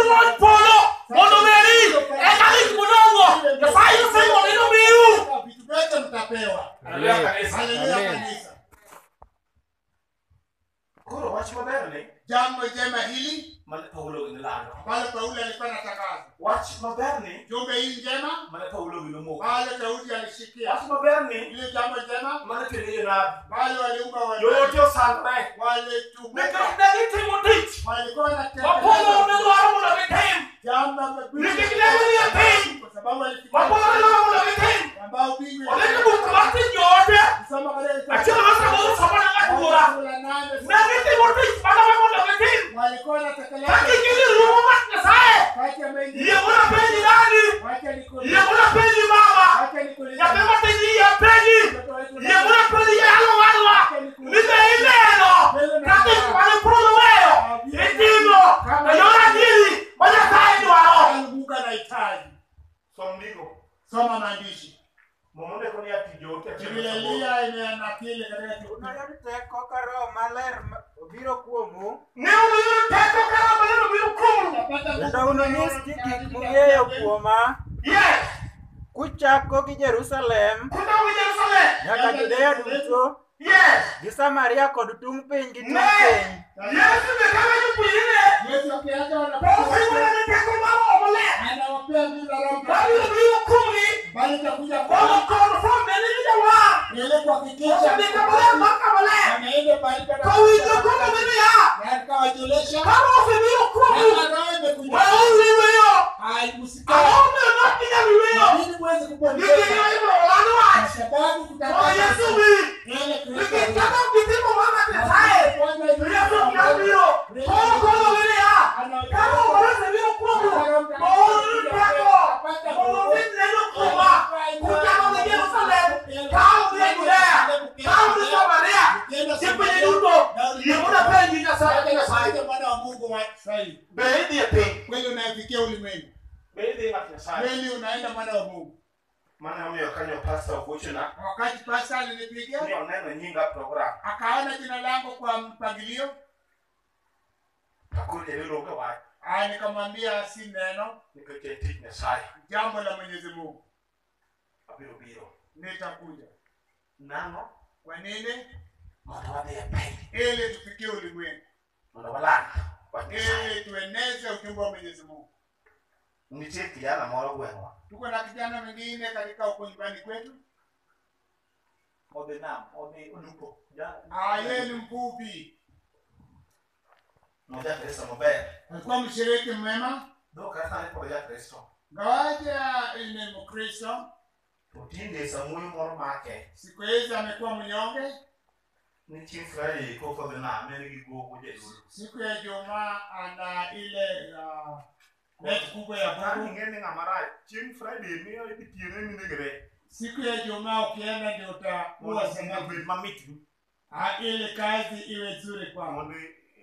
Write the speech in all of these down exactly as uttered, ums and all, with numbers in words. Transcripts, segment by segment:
much polo. Mono meri. Eka ni kudongo. The fire say mo ino miu. Vitu vyote mtapewa. Haleluya kanisa. Kuro watch maber ni. Jambo jema hili Mane Paulo inilano. pale Paulo alikuwa anatangaza. Watch maber ni. Jumbe hii njema Mane Paulo ilumo. pale Daudi alishikia. Watch maber ni. Ile jambo jema Mane kile na. pale waliumba wale. Yote osangre. Wale tumuka. Nikidagi timotich. Walikuwa na tendo. Wapolo unelwaro mula vitim. Jambo mbili. Nikidagi ya pain. Kwa sababu alifikia. Wapolo unelwaro mula vitim. Ambao bingu. Oleke bukulati nyote. Kusoma kale. Achana wasa mulu sabana ngakura. Nagiti mutich bana mula vitim. Walikuwa na tekeleza. Kaki kili rumat nasae. Kati ya mengi. Iya muna peji nani. Wacha nikuli. Iya muna peji mama. Wacha nikuli. Ya pema teji ya peji. Iya muna peji ya halo wadwa. Nite ineno. Kaki kubali pulu weyo. Itimo. Ayora nili. Baja kai wao. Mungu anahitaji. Somliko. Soma maandishi. Mumunde koni ya tijote. Biblia imeanakili katika kitabu. Teko karo maler biro kuomu. Ne uno teko karo maler biro kuomu. Kendo unonyis gik mung'eyo kuoma. Yes. Kuchako gi Jerusalem. Kuchako gi Jerusalem. Nyaka Judea duto. Yes. Gi Samaria kod tung piny gi tung Ne. piny. Yesu bekama jupine. Yesu akiacha Bosi mwana teko mama omole. anawapea bila roho. Bali biro kumi. Bali itakuja Kwa kwa confirm nini jawa. ile kuhakikisha Ndikabale maka bale. ameenda pale kwa Kwa wizo kama mimi ya. na akawajulisha Kama ufibiro kumi. na roho imekuja. Wewe wewe. Haimusikia. Aombe nati ya wewe. Ili uweze kuponyesha. Ndio hivyo wala Kwa wa. sababu Kwa kutakuwa Yesu wi. ile Kristo. Nikitaka kitimo mama tesae. Yesu kiambio. Kwa kwa wewe ya. Kama unaweza vile kuomu. Maoni yako. Maoni neno kuma. Kuja kwa Yerusalem. Kama ni Judea. Kama ni Samaria. Sipo ni duto. Yemuna pengi na sasa na sasa. Mwana wa Mungu wa sahi. Baadhi ya pengi. Kweli unafikia ulimwengu. Baadhi ya sasa. Kweli unaenda mwana wa Mungu. Maana mimi wakanya pastor Ogochuna. Wakati pastor alinipigia Ni oneno nyinga program. akaona jina langu kwa mpangilio, Akuje leo kwa ah, nikamwambia si neno, nikaketi na sai. jambo la Mwenyezi Mungu Abiro biro. nitakuja. Nano Kwa nini? matawade ya pengi. Ili tufikie ulimwengu, Ndo wala. ili tueneze ujumbe wa Mwenyezi Mungu. Nitie kijana moro gwenwa. Tuko na kijana mwingine katika uko nyumbani kwetu, Ode nam, ode olupo. ah, yeye ni mvuvi, Moja Kristo mbele. alikuwa mshiriki mwema, Do kasa ni kwa Kristo. ngawaja ni Mkristo. Utinde samuyo moro make. Siku hizi amekuwa mnyonge. Ni chifrai ko fa na meri gigo ko Yesu. Siku ya Ijumaa ana ile uh, net kubwa ya Tani Mungu. ngene ngamara chin Friday ni ali tiene ni negere. Siku ya Ijumaa ukienda ndio utakuwa Wa sema samaki. bil mamiti. Ah, ile kazi iwe nzuri kwako, Mondo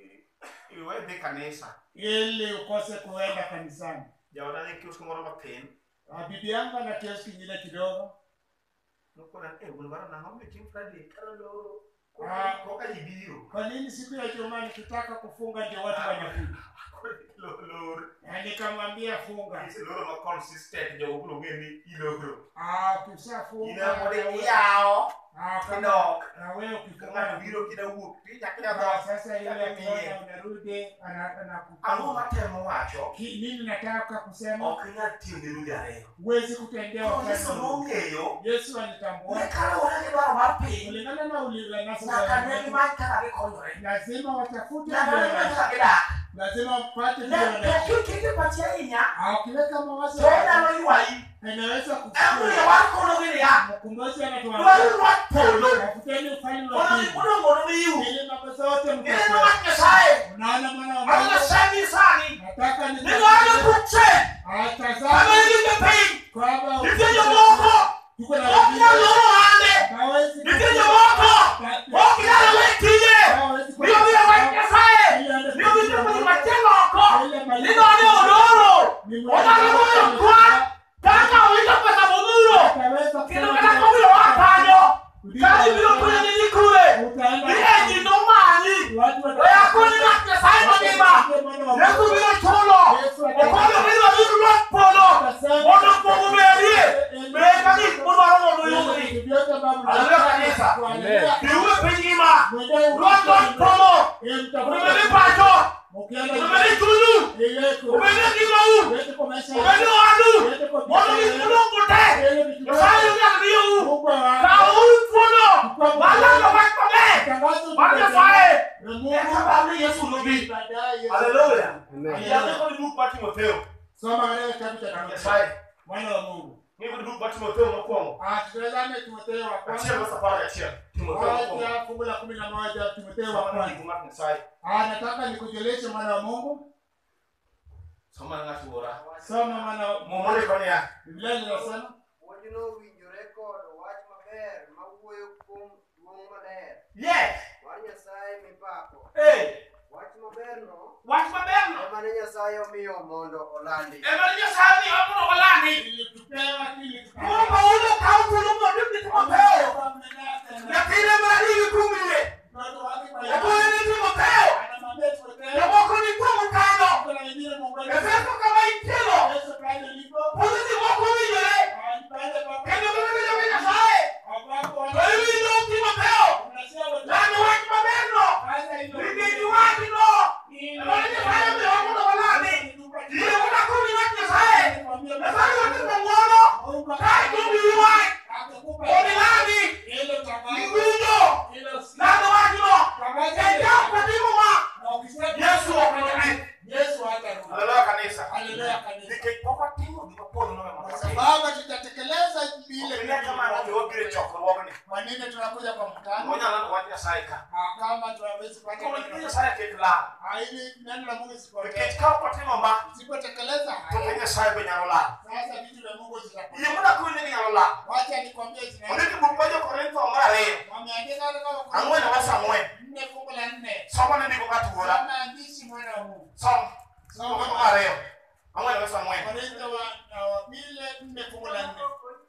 iwe de kanisa. ili ukose kuenda kanisani. Jawada ni kiusko moro mapen. Ah, bibi yangu ana kiasi kingine kidogo. Nokona e bulbara na ngombe chin Friday kalo Ah. ko ka ibiro. Kwa nini siku ya Ijumaa nikitaka kufunga ndio watu wanakuja? Lo lo. Na nikamwambia funga. Isi lo ma consistent jo ulo ngeni ilogro. Ah, ukishafunga Ina mode yao. ah, kama Kino. na wewe Kama ukifunga biro kida wuok pinya kida Ah, do. sasa ile Kaka akiona miye. unarudi ana ana Ango matemo wacho. Ki- nini nataka kusema? Ok nyal tiyo ne rugi ariyo. Huwezi kutendewa Koro kazi. Yesu nong'eyo. Yesu alitambua Nekalo wana dwaro mar piny. kulingana na ulinganasi Nyaka ne gimany kaka gikonyore. lazima watafute Nyaka ne gimany vile, kaka gidak. lazima wapate Ne vile. kikete pachi ahinya. Ah, ukiweka mawazo To onyalo ywayi. inaweza Emomiyo kuchukua. wakono gini ya. Mkombozi Dwaro anatuambia rwak polo. tafuteni ufalme wa Mondo Mungu udongono miyu. ili mambo zote Ineno mtapewa. wach Nyasaye. Unaona mwana wa Ano Mungu, Nyasaye ni sani. nataka ni Nidwaro kutse. atazama Kama yunge piny. kwamba Nitie jomoko. tuko na Ok nyal loro ohande. hawezi Nitie jomoko. Ok nyal we tije. Miyo miyo wach Nyasaye. Miyo miyo miyo machielo oko. Nidwaro odoro. Onyalo goyo kwan. Kaka owinjo pesa modhuro. Kendo kata kobiro wa kanyo. Kali biro konyo ni kure. Ni enyi nomanyi. Oya koni na Umeni pacho. Mukienda Umeni tulu. Umeni kimau. Umeni adu. Mono ni mulungu te. Nyasaye unyandiyo. Kaulu tuono. Malanga wakome. Manyasaye. Ekababu Yesu nubi. Hallelujah. Yako ni Mungu pati Timotheo. Soma katika kitabu cha Nyasaye. Mwana wa Mungu. Ni Mungu pati Timotheo mkongo. Ah, tutazame Timotheo wa kwanza. Achia basa pale achia. Timotheo mkongo. Aya fungu la kumi na moja Timotheo wa kwanza. Mungu Nyasaye. Ah, nataka nikujulishe mwana wa Mungu. Soma ngati bora. Soma mwana wa Mungu kwa nia. Biblia inasema Wajino winjore kod wach maber mawuoyo kuom duong' maler. Yes. Mar Nyasaye mipako. Hey. Wach maberno Wach maberno. ema ne Nyasaye omiyo mondo olandi. Ema ne Nyasaye omiyo mondo olandi. ilitupewa ili Mungu ulo kautu lumo ndi Timotheo. Nyakile mali kumile. mtoto wake kwa Eko ni Timotheo. anamwambia Timotheo Na wako ni tumu tano. kuna wengine Mungu Efeso kama itilo. Yesu pale lipo Polisi wako winjore. pale kwa Kendo mimi ni Nyasaye. hapo Wewe ni Timotheo. unasema Nani watu maberno. sasa hiyo Ningeni watu no. Ema ne Nyasaye omiyo mondo olandi. Ndiye unakuni watu Nyasaye. Nyasaye omiyo mondo. Kai kumbi wai. Oni nani? Ningujo. Nani wajino. Kenda kutimu ma. Yesu wakunyame. Yesu atarudi. Haleluya kanisa. Haleluya kanisa. Nikipokwa timu nikapona na Kwa mama. sababu tutatekeleza vile Ile kama anavyobire chokoro kwa nini tunakuja kwa mkutano? Ngoja na watu saika. Ah, kama tunaweza kupata Kwa nini sasa kekla? Ah, ili neno la Mungu sipokee. Nikikao kwa timu ma. Sipotekeleza Tupenye sai benyarola. sasa vitu vya Mungu zitakuja. Yemuna kuini benyarola. Wacha nikwambie zina. Ndiki bupaje Korintho ngare. Wameandika kama Angwe na wasa ngwe. nne fungu la nne. Soma na ndiko katu bora. Kama andishi mwana wa Mungu. Soma. Soma kwa ngare. Angwe na wasa ngwe. Korintho wa na wa Biblia nne fungu la nne.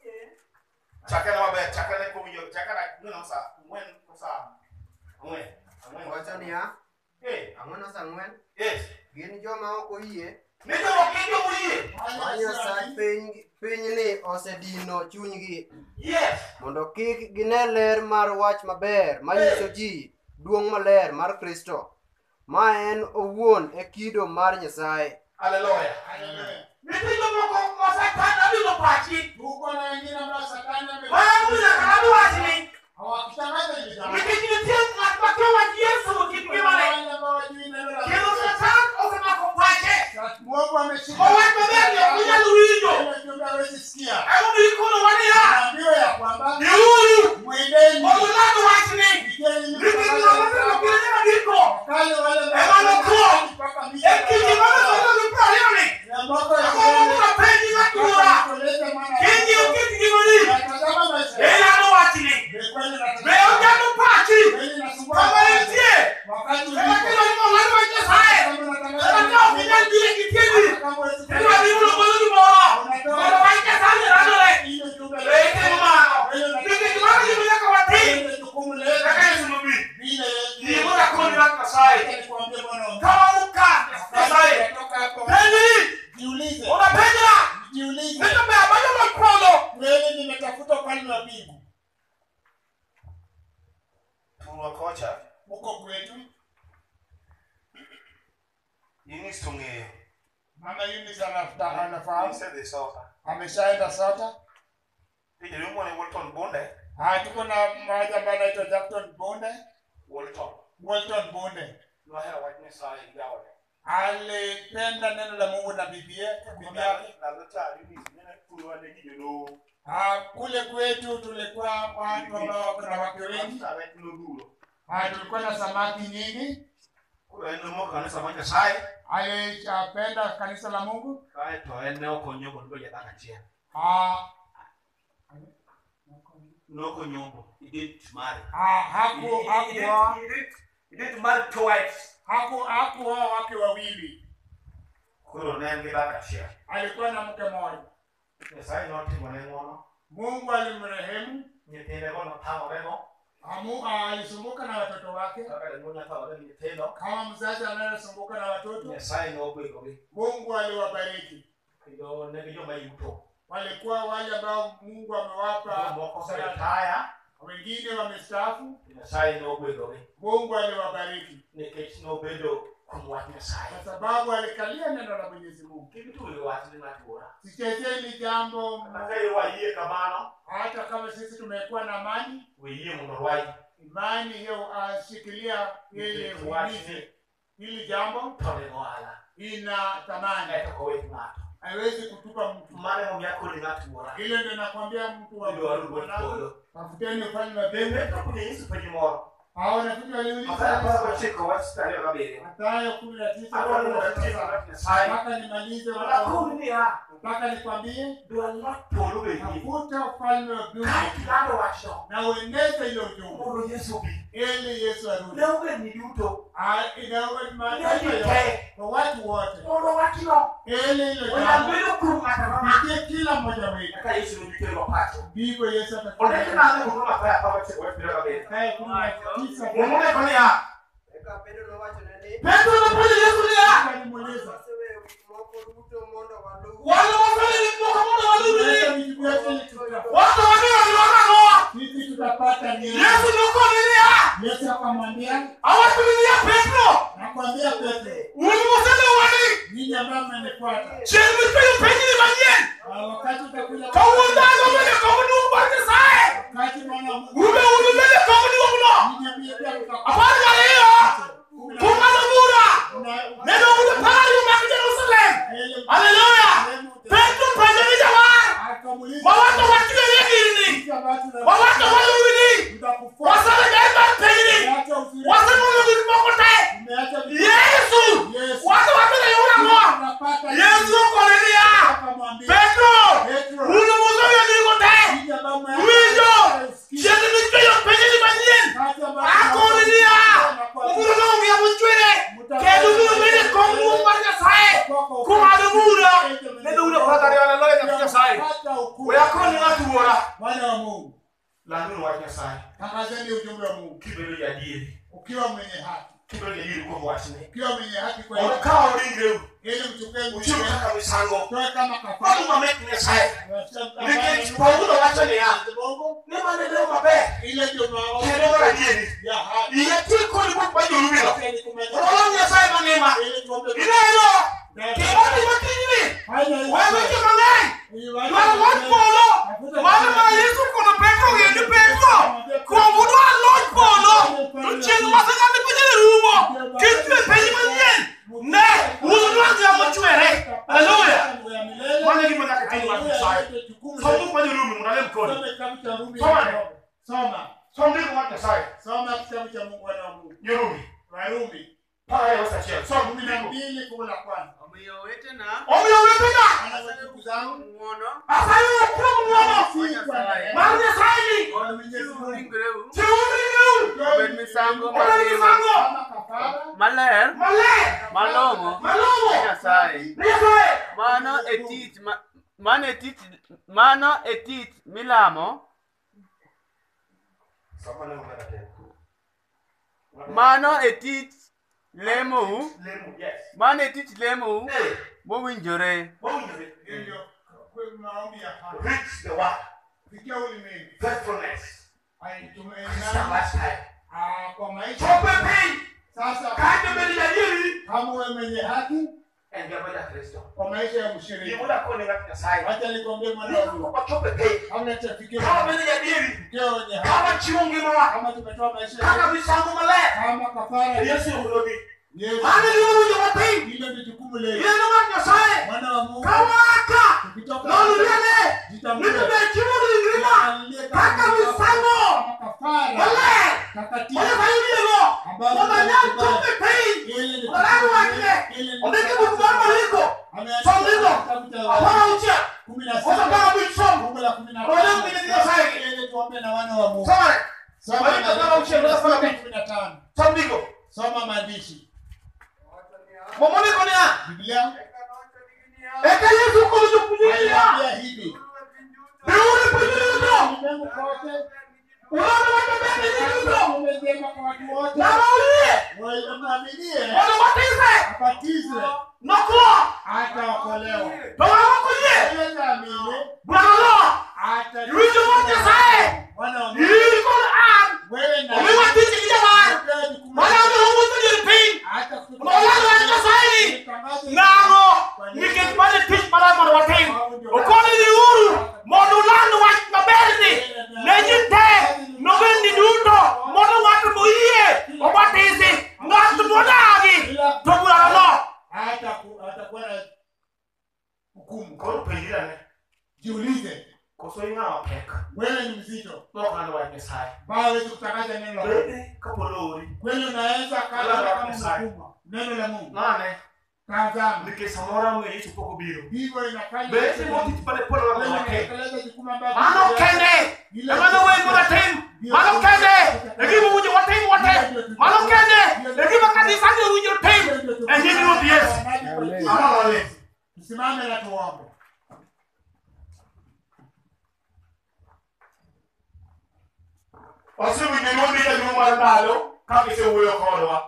Chakana wabe chakana ko wiyo chakana nuna sa ngwen sa ngwe. Ngwe Wacho niya, Eh, ang'wen osang'wen, yes. gin joma ok oyie. Ndio wakijo mulie. Ma Nyasaye piny pinyni osedino chunygi Yes. mondo kik gine ler mar wach maber manyiso ji duong' maler mar Kristo, ma en owuon e kido mar Nyasaye. Hallelujah. Haleluya. Ndio moko kwa satana ndio pachi. Huko na wengine ambao Satani ame. Wangu na kanabu wasini. Hawakitangaza ile jambo. Nikijitia kwa kwa Yesu kipiwa le. Wale ambao wajui neno la Kero Mungu. satana osema kupache. Mungu ameshika. Kwa watu wengi kuja luijo. Ile jumla hawezi sikia. Hebu nikono wania. Naambiwa ya kwamba Ni huyu. mwendeni. Watu wasini. Nikijitia kwa niko. Kale wale Ema noko. mpaka mwisho. Nikijitia kwa niko leo. Na mwaka ya Kwa pendi na kura. Kingi ukiti Natazama maisha. Ela no watini. Kweli natazama. Leo jana pachi. Kweli nasumbua. Kama yeye. Wakati Kama ulipo. kile ni mwana wa Nyasaye. Kama Kama natangaza. kile kile kitini. Kama wewe Ndio ndio ndio bora. Bora wacha sana ndio. ile jumla. Leke mama. Ndio kimani kimeka wati. Ile jukumu leo. Kaka sumubi. Vile Ni bora kundi la Nyasaye. nikwambie bwana wangu. Kama uka Nyasaye. Kutoka hapo. Pendi. Jiulize. Unapenda? Jiulize. Ndio baba ya mkono. Kweli nimetafuta ufalme wa mbingu. Tunakocha. Huko kwetu Yini sungeo. mama Eunice anafuta anafahamu. Sasa sasa. Ameshaenda Sota. Pije yumo ni Walton Bonde. Ah, tuko na mmoja ambaye anaitwa Jackson Bonde. Walton. Walton Bonde. Ndio haya wa Nyasaye gawa. Alipenda neno la Mungu na bibi yake, bibi yake. Na leta Eunice nene kulwa ne gido. Ah, kule kwetu tulikuwa watu ambao wako na wake wengi. Sasa no duro. Ah, tulikuwa na samaki nyingi. Kwa ndio mo kanisa wa Nyasaye. Alipenda kanisa la Mungu. Kae to ene okonyo gondo ya takachia. Ah, Noko nyombo. Idit mari. ah haku haku Idit mari twice. haku haku wake wawili. Kuro ne ngira kashia. Alikuwa na mke mmoja. Nyasaye no timo ne ngono. Mungu alimrehemu. Nyitende gono tawo remo. Amu alisumbuka na watoto wake. Kaka le ngono tawo remo nyitendo. Kama mzazi anayesumbuka na watoto, Nyasaye no gwego. Mungu aliwabariki. Ndio ne gijo mayuto. Walikuwa wale ambao Mungu amewapa Moko retire. Wengine wamestaafu. Nyasaye nobedo. Mungu aliwabariki. Nikech nobedo kuom wach Nyasaye. Kwa sababu alikalia neno la Mwenyezi Mungu. Kitu ile wach ni matura. Sichezeni jambo. Nakaye wayie kamano. Hata kama sisi tumekuwa na amani. Wayie mondo rwai. Imani hiyo ashikilia ile uaminifu. Hili jambo tole wala. Ina thamani. Etakowe mato. Haiwezi kutupa mtu. Mane mnyako ni matura. Ile ndio nakwambia mtu wa Mungu. Tafuteni ufalme wa mbinguni. Bembe kwa Yesu penye moro. Hao wanafunzi waliuliza Hata cheko wasitari kabiri. Mathayo kumi na tisa mpaka nimalize wanakundi ya. Mpaka nikwambie do not follow me. Tafuta ufalme wa mbinguni. Kando wacho. Na ueneze ile ujumbe. Mungu Yesu bi. Ili Yesu arudi. Leo ni yuto. Ah, inawe maana kwa watu wote. Mungu wakilo. Ili ile jambo kufikia kila mmoja wetu. Kaka Yesu ni yuto wapacho. Ndivyo Yesu atakuwa. Onekana na Mungu mafaya kwa cheko wasitari kabiri. Haya kuna tisa. Mungu akonia. Eka Pedro nowacho neni. Petro nopenjo Yesu niya. Alimuuliza. Wale wafanya ni mboka mondo waluri. Watu wabio waliona sisi tutapata nini? Yesu nuko nilia. Yesu akamwambia, awatulilia Petro. Nakwambia Petro, ulimwona wali. ninyi ambao mmenifuata. Chemi pele penye ni manyen. Wakati utakuja kwa uondazo mbele kwa Mungu barke sae. Wakati mwana Mungu. Ube ulumele kwa Mungu mno. Ninyi pia mtakuwa. Apana leo. Kumana mura. Neno ule pale wa Jerusalem. Haleluya. Petro pale jamaa. Akamuuliza, watu wakiwe nini? Watu waluri. Wasale gaita pili. Wasale muluri mokote. Yesu. Watu wakile yuna moa. Yesu kolelia. Petro. Ulu muzoyo nikote. Wijo. Sheni mikeyo penye ni manyen. Akolelia. Umuru nongi ya mchwele. Kedu nuru mene kongu mbanga sae. Kumadu mura. Nendo ule patari wala loe katika sae. Uyakoni watu wala. Wana wa Mungu. Lanunu watu sae. Tangazeni ujumbe wa Mungu. Kibele ya diri. Ukiwa mwenye haki. Kibele ya diri kwa mwachine. Ukiwa mwenye haki kwa hiyo. Ukawa ulingreu. Ili mchukue nguvu. Uchimu kaka misango. Kwa kama kafara. Watu mameki ne sae. Nike paulo wacha ne ya. Ne maneno mabe. Ile ndio mao. Kero la diri. Ya haki. Iye tiko ni kwa jurumilo. Roho ya sae manema. Ile hilo. Kibali makini. Wewe kama ngai. Wala watu polo. Wala ma Yesu kono Petro yende Petro. Kwa mudu wa Lord polo. Tuchengu masaka ni kwenye rumo. Kitu penye manyen. Ne, uzu ya mchwere. Haleluya. Mwana ni mwana katini wa kusai. Somu kwenye rumo mnale mkono. Soma. Soma. Soma ndiko watu sai. Soma kitabu cha Mungu wa Mungu. Yerumi. Warumi. Pale wasachia. Soma kumi na mbili kumi na kwanza. Omiyowete na. Omiyowete na. Ana ndugu zangu muono. Asayo kwa muono. Mwana sai. Ona Mwenyezi Mungu ngrewu. Tiungu. Obed misango misango. Maler. Maler. Malongo. Malongo. Nyasaye. Nyasaye. Mano etit mano etit mano etit milamo. Mano etit lemo. Lemo, yes. Mano etit lemo. Hey. Mowinjore. Mowinjore. Ndio kwa maombi ya haki. Reach the what? Fikia ulimwengu. Faithfulness. Aitumeni ah kwa maisha. Chope pay. Sasa kaje mbele ya dini. Kama wewe mwenye haki ndio moja Kristo. Kwa maisha ya mshiriki. Ni muda kwa ninga Nyasaye. Acha nikwambie mwana wangu. Kwa chope pay. Hamna cha fikia. Kama mbele ya dini. Fikia wenye haki. Kama chiungi mwa. Kama tumetoa maisha. Kama misango male. Kama kafara. Yesu ndio. Yesu. Haleluya ndio wapi? Ile ndio jukumu letu. Ile ndio Nyasaye. Mwana wa Mungu. Kawaka. Tukitoka. Ndio ile. Jitambue. Ndio chiungi ngirima. Kaka misango. Kafara. Wale. Takatifu. Wale bayuni leo. Baba ndio chope pay. Ile ndio. Wale wake. Ondeke mkutano liko. Somligo. Hapana ucha. kumi na Sasa kama bichom. Mungu la kumi na Wale mbele ni Nyasaye. Ile tuombe na wana wa Mungu. Soma. Soma kama ucha ndio soma kumi na tano. Somligo. Soma maandishi. Momoni konia. Biblia. Eka Yesu kwa kujukulia. Biblia hivi. Biuri kujukulia. Mungu kote. Unaona watu bende ndio. Umejema kwa watu wote. Na waulie. Wewe muaminie. Wana batize. Abatizwe. Nokwa. Ataokolewa. Bwana wako ye. Yeye amini. Bwana. Ata. Yujo Nyasaye. Wana wa Mungu. hukumu. Kwa penjira ne. Jiulize, Koso ingawa peka. wewe ni mzito. Mwaka ndo wa Messiah. Baba wewe kutangaza neno la Mungu. Bebe kapolori. Kweli unaweza kala kama mkubwa. Neno la Mungu. Nane. Tazama. Nike samora mwe Yesu poko biro. Hivyo inafanya. Bebe mo kiti pale pole wa mwake. Mano Mano kende. Mano wewe mwana team. Mano kende. Ngibu muje wa team wa team. Mano kende. Ngibu kanisa ndio uje team. Engine ni Yesu. Amen. Amen. Tusimame na tuombe. Osu winyo ni ile ni mar ndalo ka kise wuyo kodwa.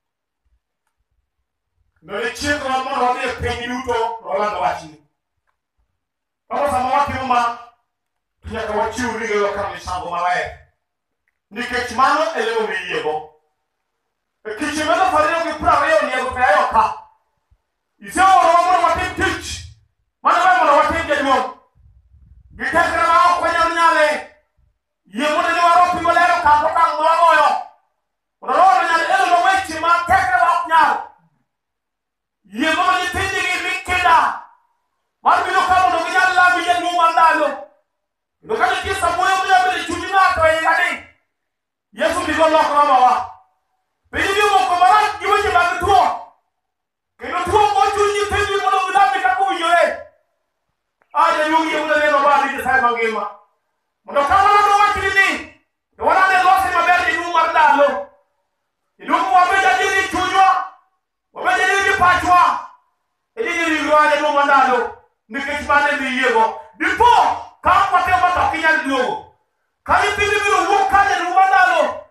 Nole chieko ma mondo wadhi e piny duto rolando wachni. Kama sama watimo nyaka wachiw ring'o ka misango maler. Nikech mano e lewo miyiego. E kiche mano farino gi prariyo niego kayo ka. Iseoro mondo watim tich. Mano ber mondo watim jaduong'. Gitekre ma ok wanyal nyale. Yie mondo ne waro pimo lero kanto kang' mwagoyo. Mondo roho nyal elo weche ma tekre ma ok nyal. Yie mondo nyithindi gi mikida. Mar biro ka mondo ginyal lami jaduong' mar ndalo. Kendo ka nitie samuoyo mnyabere chuny ng'ato e higani. Yesu ndigo lokro mawa. Piny ni moko marach gi weche mag tuo. Kendo tuo mochuny nyithindi mondo gilami kaka owinjore. Ah, jaduong' yie mondo neno badi Nyasaye mangima. Mondo kamano ndo wachni ni, to wanane losi maber jaduong' mar ndalo. Jaduong' wabed adieri chunywa, wabed adieri pachwa. Edieri ringwa jaduong' mar ndalo, nikech mane miyiego. Dipo ka ok watimo to ok inyal duogo. Ka nyithindi biro wuok ka jaduong' mar ndalo,